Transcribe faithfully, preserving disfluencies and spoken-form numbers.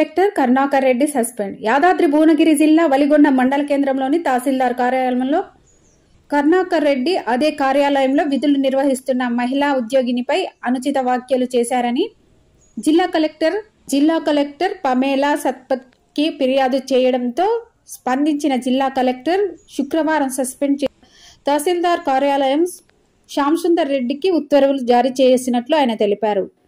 Inspector Karunakar Reddy suspend. Yadadri Bhuvanagiri జిల్లా వలిగొండ మండల కేంద్రంలోని తహసీల్దార్ కార్యాలయంలో కరుణాకర్ రెడ్డి అదే కార్యాలయంలో విధులు నిర్వహిస్తున్న మహిళా ఉద్యోగినిపై అనుచిత వ్యాఖ్యలు చేశారని జిల్లా కలెక్టర్ జిల్లా కలెక్టర్ పమేలా సత్పథ్కి ఫిర్యాదు చేయడంతో స్పందించిన జిల్లా కలెక్టర్ శుక్రవారం సస్పెండ్ చే తహసీల్దార్ కార్యాలయం శ్యామ్ సుందర్ రెడ్డికి ఉత్తర్వులు జారీ చేసినట్లు ఆయన తెలిపారు.